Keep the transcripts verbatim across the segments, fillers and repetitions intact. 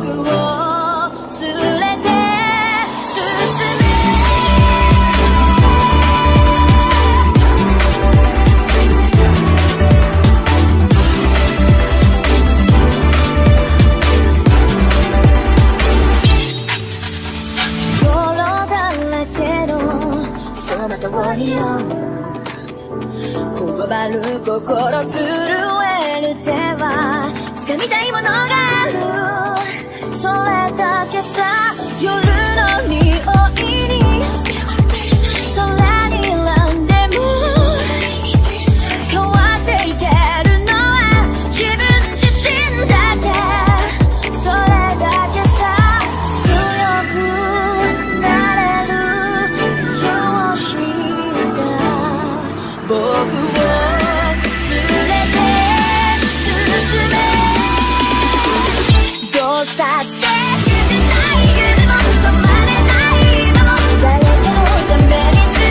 を連れて進め泥だらけのその通りをこわばる心震える手は掴みたいものがあるそれだけさ夜の匂いに空に選んでも変わっていけるのは自分自身だけそれだけさ強くなれるようした僕をどうしたって夢ない夢も止まれない今も誰かのために強くなれ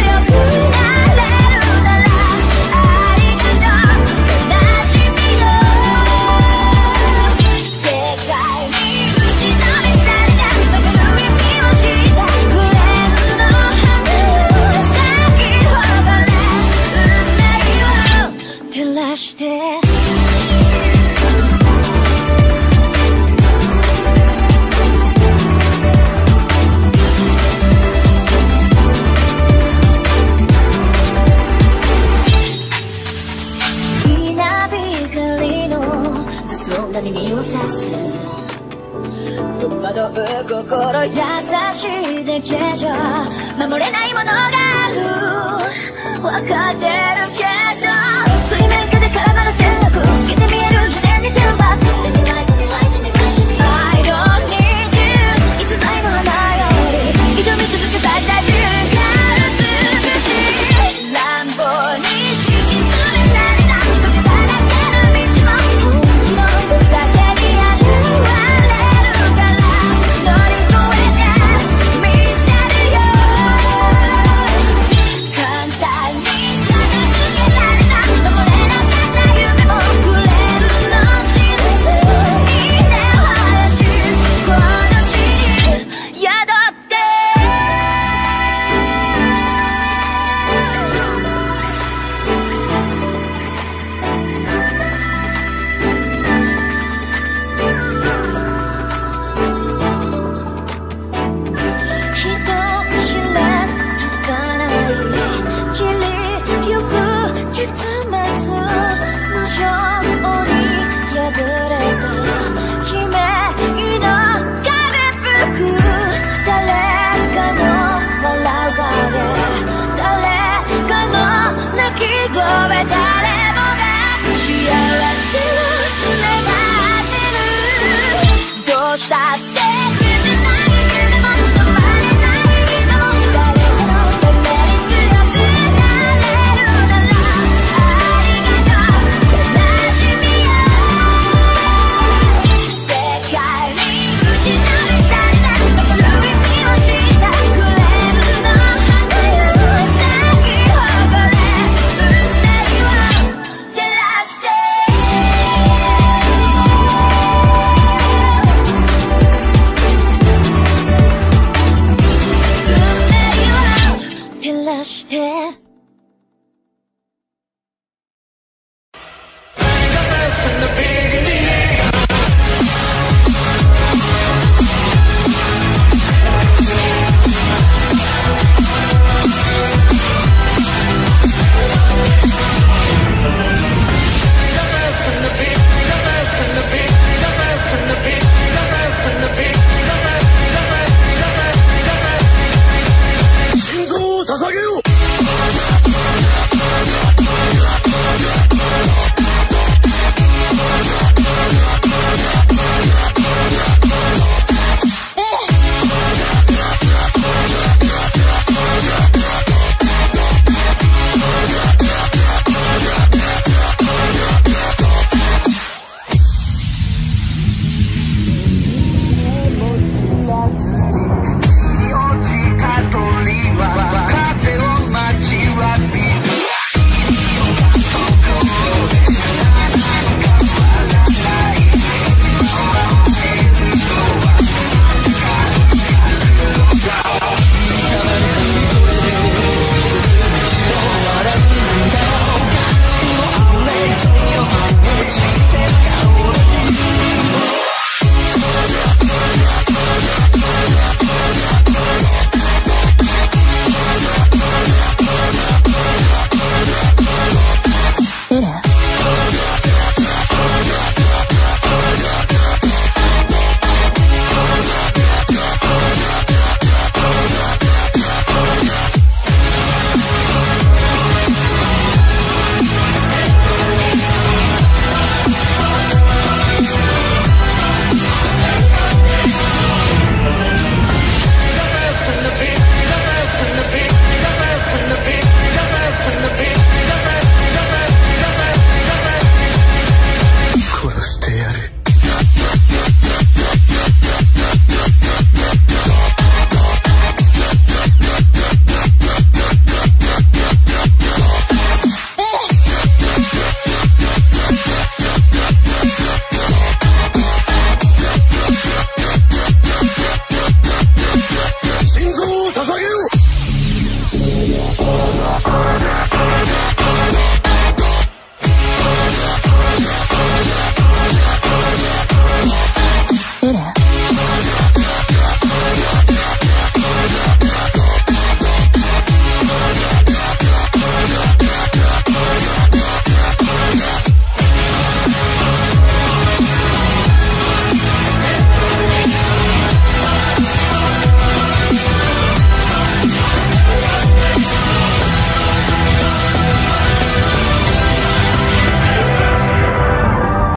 るならありがとう悲しみの世界に打ちのめされた曲の意味を知ったフレンズの花咲き誇れ運命を照らして耳を刺す戸惑う心優しいだけじゃ守れないものがある分かってるけど